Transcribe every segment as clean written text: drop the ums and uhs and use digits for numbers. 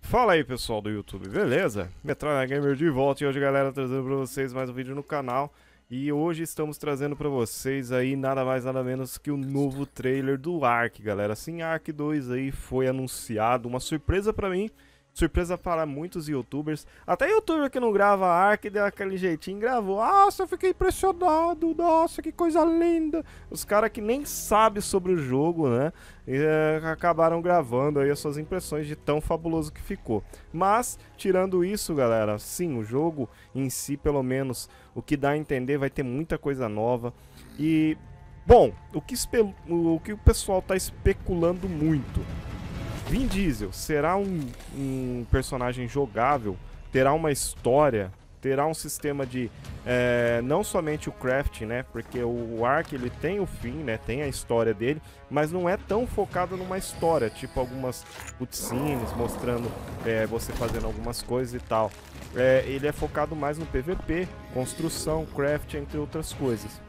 Fala aí pessoal do YouTube, beleza? Metralha Gamer de volta e hoje galera trazendo pra vocês mais um vídeo no canal. E hoje estamos trazendo pra vocês aí nada mais nada menos que o novo trailer do Ark, galera. Sim, Ark 2 aí foi anunciado, uma surpresa pra mim, surpresa para muitos youtubers. Até youtuber que não grava Ark deu aquele jeitinho, gravou. Nossa, eu fiquei impressionado, nossa, que coisa linda. Os caras que nem sabem sobre o jogo, né? Acabaram gravando aí as suas impressões de tão fabuloso que ficou. Mas, tirando isso, galera, sim, o jogo em si, pelo menos, o que dá a entender, vai ter muita coisa nova. E, bom, o que o pessoal tá especulando muito: Vin Diesel será um personagem jogável, terá uma história, terá um sistema de não somente o craft, né? Porque o Ark ele tem o fim, né? Tem a história dele, mas não é tão focado numa história, tipo algumas cutscenes mostrando você fazendo algumas coisas e tal. Ele é focado mais no PVP, construção, craft, entre outras coisas.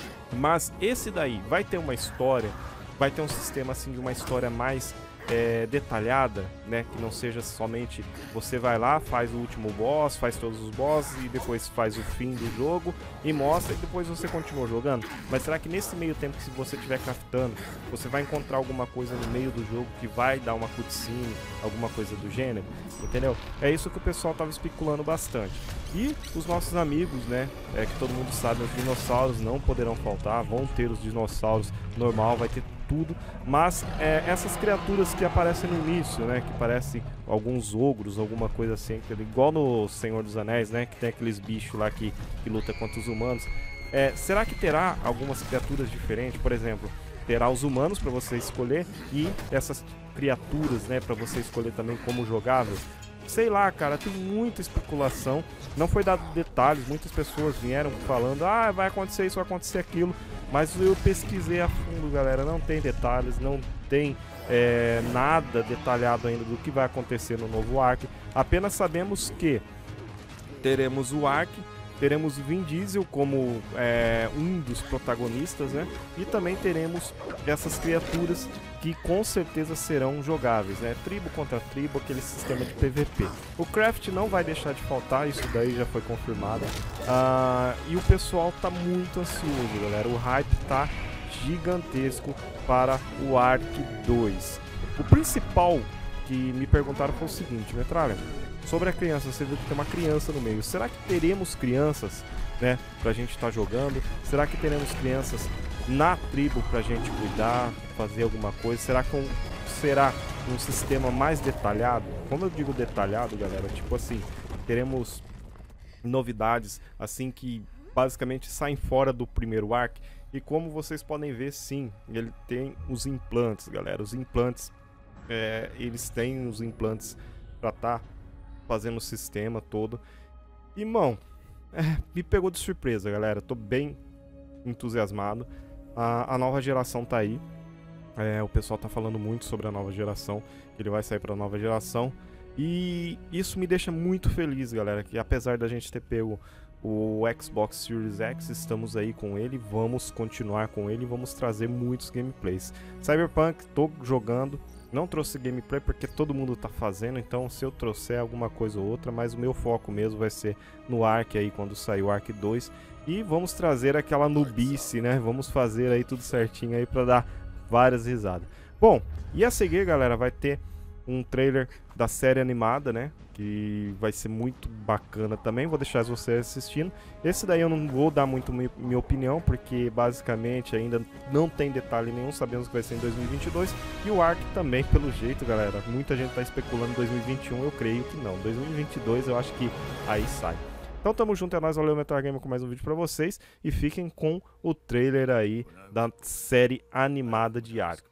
Mas esse daí vai ter uma história, vai ter um sistema assim de uma história mais detalhada, né? Que não seja somente você vai lá, faz o último boss, faz todos os bosses e depois faz o fim do jogo e mostra e depois você continua jogando. Mas será que nesse meio tempo que se você estiver craftando, você vai encontrar alguma coisa no meio do jogo que vai dar uma cutscene, alguma coisa do gênero? Entendeu? É isso que o pessoal tava especulando bastante. E os nossos amigos, né? Que todo mundo sabe, os dinossauros não poderão faltar, vão ter os dinossauros normal, vai ter tudo, mas essas criaturas que aparecem no início, né, que parecem alguns ogros, alguma coisa assim, igual no Senhor dos Anéis, né, que tem aqueles bichos lá que luta contra os humanos. Será que terá algumas criaturas diferentes? Por exemplo, terá os humanos para você escolher e essas criaturas, né, para você escolher também como jogável? Sei lá, cara, tem muita especulação, não foi dado detalhes, muitas pessoas vieram falando, vai acontecer isso, vai acontecer aquilo, mas eu pesquisei a fundo, galera, não tem detalhes, não tem nada detalhado ainda do que vai acontecer no novo Ark, apenas sabemos que teremos o Ark, teremos o Vin Diesel como um dos protagonistas, né? E também teremos essas criaturas que com certeza serão jogáveis, né? Tribo contra tribo, aquele sistema de PVP. O craft não vai deixar de faltar, isso daí já foi confirmado. E o pessoal tá muito ansioso, galera. O hype tá gigantesco para o Ark 2. O principal que me perguntaram foi o seguinte, Metralha, sobre a criança, você viu que tem uma criança no meio. Será que teremos crianças, né, pra gente estar jogando? Será que teremos crianças na tribo pra gente cuidar, fazer alguma coisa? Será um sistema mais detalhado? Quando eu digo detalhado, galera, tipo assim, teremos novidades assim que basicamente saem fora do primeiro Ark. E como vocês podem ver, sim, ele tem os implantes, galera. Os implantes, eles têm os implantes pra estar fazendo o sistema todo. E, mano, me pegou de surpresa, galera. Tô bem entusiasmado. A nova geração tá aí. O pessoal tá falando muito sobre a nova geração, que ele vai sair pra nova geração. E isso me deixa muito feliz, galera, que apesar da gente ter pego o Xbox Series X, estamos aí com ele, vamos continuar com ele e vamos trazer muitos gameplays. Cyberpunk, tô jogando. Não trouxe gameplay porque todo mundo tá fazendo, então se eu trouxer alguma coisa ou outra, mas o meu foco mesmo vai ser no Ark aí, quando sair o Ark 2. E vamos trazer aquela nubice, né? Vamos fazer aí tudo certinho aí pra dar várias risadas. Bom, e a seguir, galera, vai ter um trailer da série animada, né? Que vai ser muito bacana também, vou deixar vocês assistindo. Esse daí eu não vou dar muito minha opinião, porque basicamente ainda não tem detalhe nenhum, sabemos que vai ser em 2022. E o Ark também, pelo jeito, galera, muita gente tá especulando 2021, eu creio que não. 2022 eu acho que aí sai. Então tamo junto, é nóis, valeu, Metal Gamer, com mais um vídeo pra vocês. E fiquem com o trailer aí da série animada de Ark.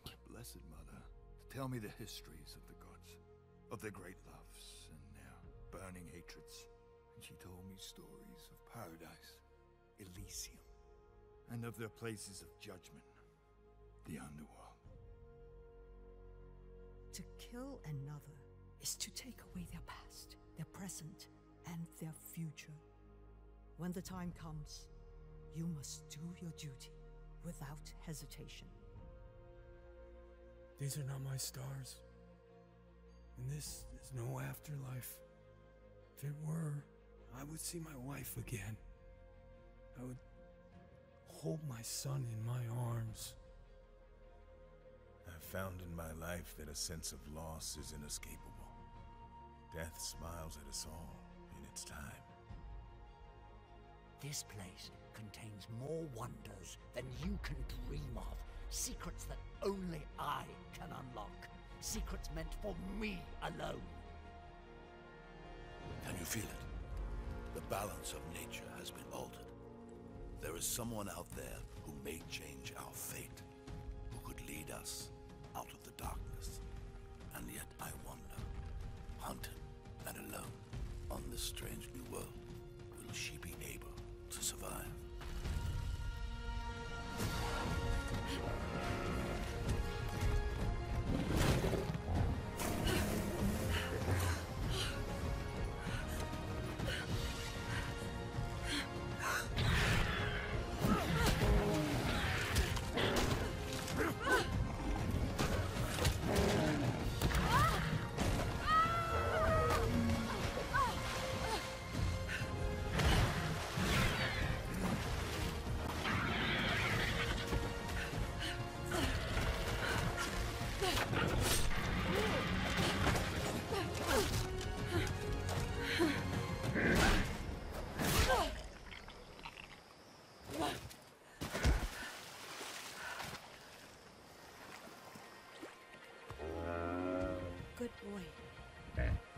Tell me the histories of the gods, of their great loves and their burning hatreds. And she told me stories of paradise, Elysium, and of their places of judgment, the underworld. To kill another is to take away their past, their present, and their future. When the time comes, you must do your duty without hesitation. These are not my stars. And this is no afterlife. If it were, I would see my wife again. I would hold my son in my arms. I've found in my life that a sense of loss is inescapable. Death smiles at us all in its time. This place contains more wonders than you can dream of. Secrets that only I can unlock. Secrets meant for me alone. Can you feel it? The balance of nature has been altered. There is someone out there who may change our fate, who could lead us out of the darkness. And yet I wonder, hunted and alone on this strange new world, will she be able to survive? Good boy.